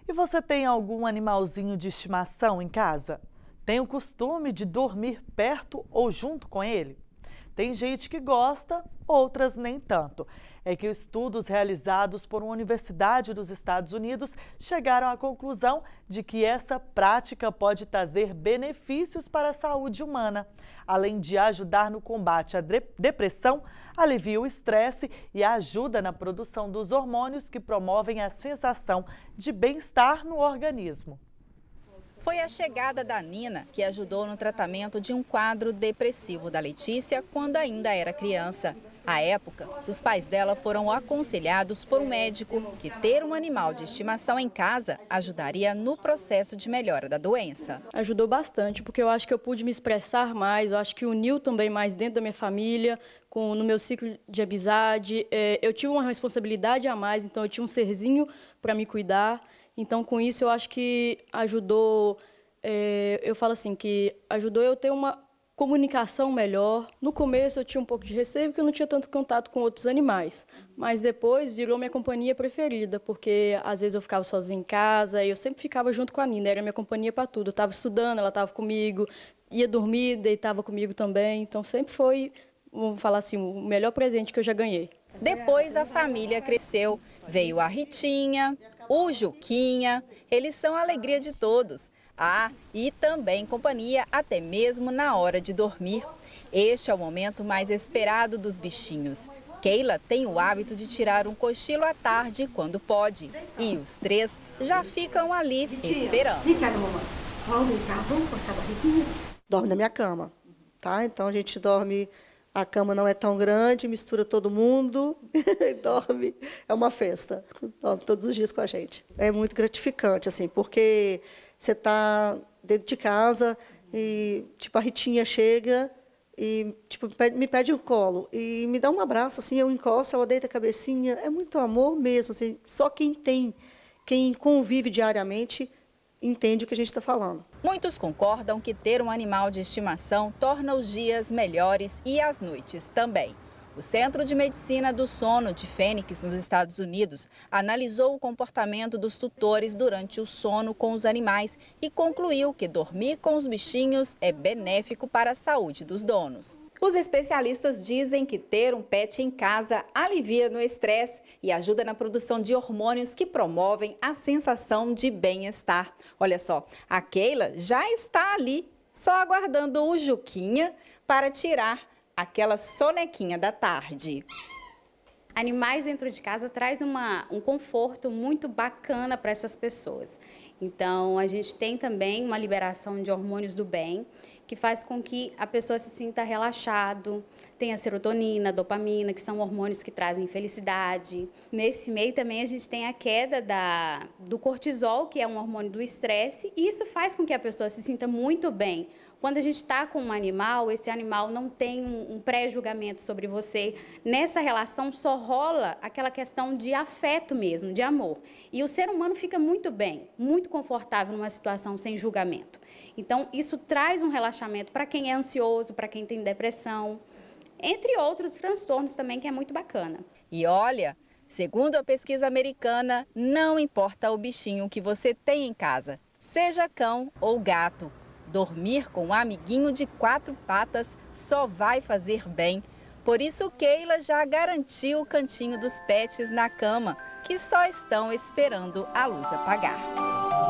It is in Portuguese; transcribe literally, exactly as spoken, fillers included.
E você tem algum animalzinho de estimação em casa? Tem o costume de dormir perto ou junto com ele? Tem gente que gosta, outras nem tanto. É que estudos realizados por uma universidade dos Estados Unidos chegaram à conclusão de que essa prática pode trazer benefícios para a saúde humana, além de ajudar no combate à depressão, alivia o estresse e ajuda na produção dos hormônios que promovem a sensação de bem-estar no organismo. Foi a chegada da Nina que ajudou no tratamento de um quadro depressivo da Letícia quando ainda era criança. À época, os pais dela foram aconselhados por um médico que ter um animal de estimação em casa ajudaria no processo de melhora da doença. Ajudou bastante, porque eu acho que eu pude me expressar mais, eu acho que uniu também mais dentro da minha família, com, no meu ciclo de amizade. É, eu tive uma responsabilidade a mais, então eu tinha um serzinho para me cuidar. Então, com isso, eu acho que ajudou, é, eu falo assim, que ajudou eu ter uma comunicação melhor. No começo eu tinha um pouco de receio, porque eu não tinha tanto contato com outros animais. Mas depois virou minha companhia preferida, porque às vezes eu ficava sozinha em casa e eu sempre ficava junto com a Nina, era minha companhia para tudo. Eu estava estudando, ela estava comigo, ia dormir, deitava comigo também. Então sempre foi, vamos falar assim, o melhor presente que eu já ganhei. Depois a família cresceu, veio a Ritinha, o Juquinha, eles são a alegria de todos. Ah, e também companhia até mesmo na hora de dormir. Este é o momento mais esperado dos bichinhos. Keila tem o hábito de tirar um cochilo à tarde quando pode. E os três já ficam ali esperando. Dorme na minha cama, tá? Então a gente dorme, a cama não é tão grande, mistura todo mundo, dorme, é uma festa. Dorme todos os dias com a gente. É muito gratificante, assim, porque você está dentro de casa e, tipo, a Ritinha chega e, tipo, me pede um colo e me dá um abraço, assim, eu encosto, ela deita a cabecinha. É muito amor mesmo, assim. Só quem tem, quem convive diariamente, entende o que a gente está falando. Muitos concordam que ter um animal de estimação torna os dias melhores e as noites também. O Centro de Medicina do Sono de Phoenix, nos Estados Unidos, analisou o comportamento dos tutores durante o sono com os animais e concluiu que dormir com os bichinhos é benéfico para a saúde dos donos. Os especialistas dizem que ter um pet em casa alivia no estresse e ajuda na produção de hormônios que promovem a sensação de bem-estar. Olha só, a Keila já está ali, só aguardando o Juquinha para tirar aquela sonequinha da tarde. Animais dentro de casa traz uma, um conforto muito bacana para essas pessoas. Então, a gente tem também uma liberação de hormônios do bem, que faz com que a pessoa se sinta relaxado. Tem a serotonina, a dopamina, que são hormônios que trazem felicidade. Nesse meio também a gente tem a queda da, do cortisol, que é um hormônio do estresse, e isso faz com que a pessoa se sinta muito bem. Quando a gente está com um animal, esse animal não tem um, um pré-julgamento sobre você. Nessa relação só rola aquela questão de afeto mesmo, de amor. E o ser humano fica muito bem, muito confortável numa situação sem julgamento. Então, isso traz um relaxamento para quem é ansioso, para quem tem depressão, entre outros transtornos também, que é muito bacana. E olha, segundo a pesquisa americana, não importa o bichinho que você tem em casa, seja cão ou gato. Dormir com um amiguinho de quatro patas só vai fazer bem. Por isso, Keila já garantiu o cantinho dos pets na cama, que só estão esperando a luz apagar.